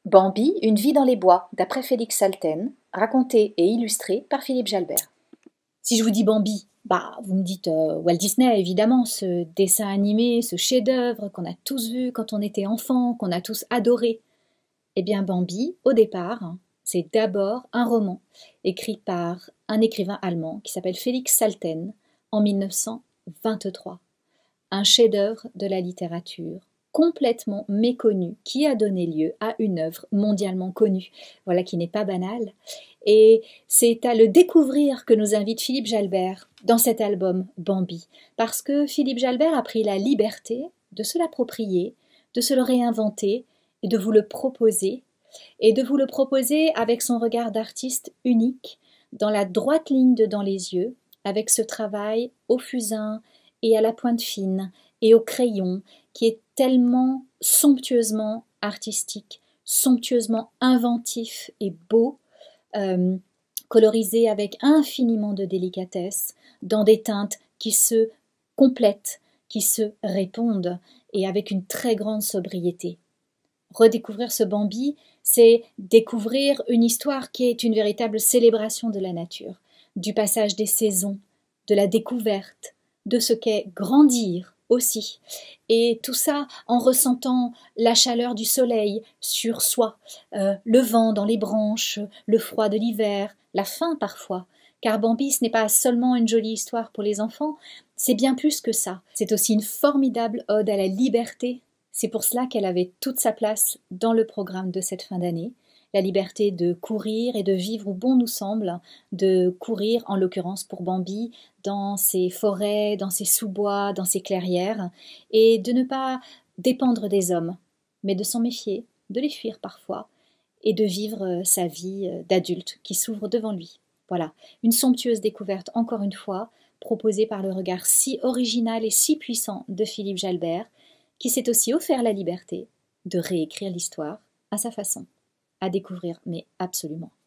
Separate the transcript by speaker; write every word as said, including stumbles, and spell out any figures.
Speaker 1: Bambi, une vie dans les bois, d'après Félix Salten, raconté et illustré par Philippe Jalbert.
Speaker 2: Si je vous dis Bambi, bah, vous me dites euh, Walt Disney, évidemment, ce dessin animé, ce chef-d'œuvre qu'on a tous vu quand on était enfant, qu'on a tous adoré. Eh bien, Bambi, au départ, hein, c'est d'abord un roman écrit par un écrivain allemand qui s'appelle Félix Salten en mille neuf cent vingt-trois. Un chef-d'œuvre de la littérature complètement méconnu qui a donné lieu à une œuvre mondialement connue, voilà qui n'est pas banale. Et c'est à le découvrir que nous invite Philippe Jalbert dans cet album Bambi, parce que Philippe Jalbert a pris la liberté de se l'approprier, de se le réinventer et de vous le proposer, et de vous le proposer avec son regard d'artiste unique, dans la droite ligne de dans les yeux, avec ce travail au fusain et à la pointe fine et au crayon qui est tellement somptueusement artistique, somptueusement inventif et beau, euh, colorisé avec infiniment de délicatesse, dans des teintes qui se complètent, qui se répondent, et avec une très grande sobriété. Redécouvrir ce Bambi, c'est découvrir une histoire qui est une véritable célébration de la nature, du passage des saisons, de la découverte, de ce qu'est grandir aussi. Et tout ça en ressentant la chaleur du soleil sur soi, euh, le vent dans les branches, le froid de l'hiver, la faim parfois. Car Bambi, ce n'est pas seulement une jolie histoire pour les enfants, c'est bien plus que ça. C'est aussi une formidable ode à la liberté. C'est pour cela qu'elle avait toute sa place dans le programme de cette fin d'année. La liberté de courir et de vivre où bon nous semble, de courir, en l'occurrence pour Bambi, dans ses forêts, dans ses sous-bois, dans ses clairières, et de ne pas dépendre des hommes, mais de s'en méfier, de les fuir parfois, et de vivre sa vie d'adulte qui s'ouvre devant lui. Voilà, une somptueuse découverte, encore une fois, proposée par le regard si original et si puissant de Philippe Jalbert, qui s'est aussi offert la liberté de réécrire l'histoire à sa façon. À découvrir, mais absolument.